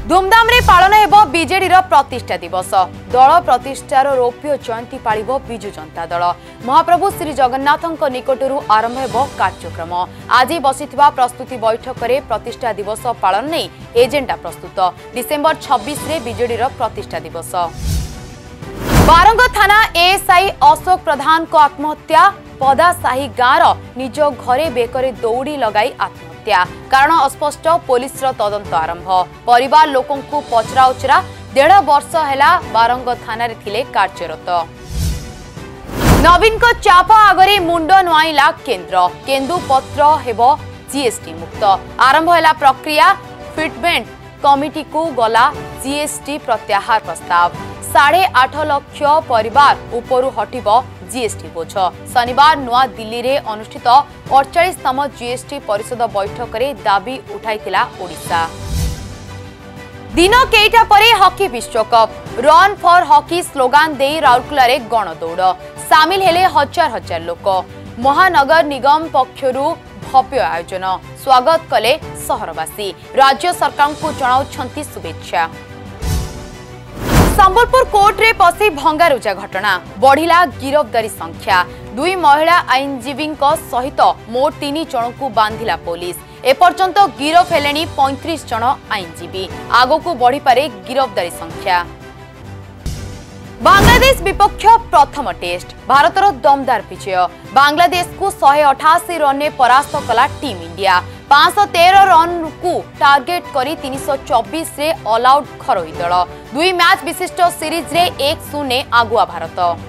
धूमधाम रे पालन हेबो बीजेडी प्रतिष्ठा दिवस। दल प्रतिष्ठार रौप्य जयंती पालिबो विजु जनता दल। महाप्रभु श्री जगन्नाथଙ୍କ निकटरू आरंभ हेबो कार्यक्रम। आज बसिथिबा प्रस्तुति बैठक रे प्रतिष्ठा दिवस पालन नै एजेंडा प्रस्तुत। डिसेंबर 26 रे बीजेडी प्रतिष्ठा दिवस। बारंग थाना एएसआई अशोक प्रधान को आत्महत्या। पदासाही गाँव निज घरे बेकरे दौड़ी लगाई आत्महत्या। कारण अस्पष्ट। पुलिस तदंत आरंभ। परिवार लोकों को पचरा उचरा। 1.5 वर्ष है बारंग थाना रे थिले कार्यरत। नवीन को चापा आगरे मुंड नुआइला केन्द्र। केन्दुपत्र हेबो जीएसटी मुक्त। आरंभ है प्रक्रिया। फिटमेंट कमिटी को गला जीएसटी प्रत्याहार प्रस्ताव। 8.5 लाख परिवार उपरु हटिबो जीएसटी बोझ। शनिवार नुआ दिल्ली रे अनुष्ठित 48तम जीएसटी परिषद बैठक रे दाबी उठाइथिला ओडिशा। दिन केइटा परे हॉकी विश्वकप। रन फॉर हॉकी स्लोगान दे राउरकेला रे गणदौड़। सामिल हेले हजार हजार लोक। महानगर निगम पक्षरु भव्य आयोजन। स्वागत कले सहरवासी। राज्य सरकार को जणाउछंती शुभेच्छा। संबलपुर कोर्ट रे पसी भंगारुजा घटना। बढ़िला गिरफ्तारी संख्या। 2 महिला आईनजीवी सहित मोट 3 जन को बांधिला पुलिस। एपर्यंत गिरफ हेलेनी 35 जन आईनजीवी। आगो को बढ़ी पारे गिरफ्तारी संख्या। बांग्लादेश विपक्ष प्रथम टेस्ट। भारतर दमदार विजय। बांग्लादेश को 188 रन में परास्त कला टीम इंडिया। 513 रन को टार्गेट करी 324 रे ऑल आउट घरोई दल। 2 मैच विशिष्ट सीरीज रे 1-0 आगुआ भारत।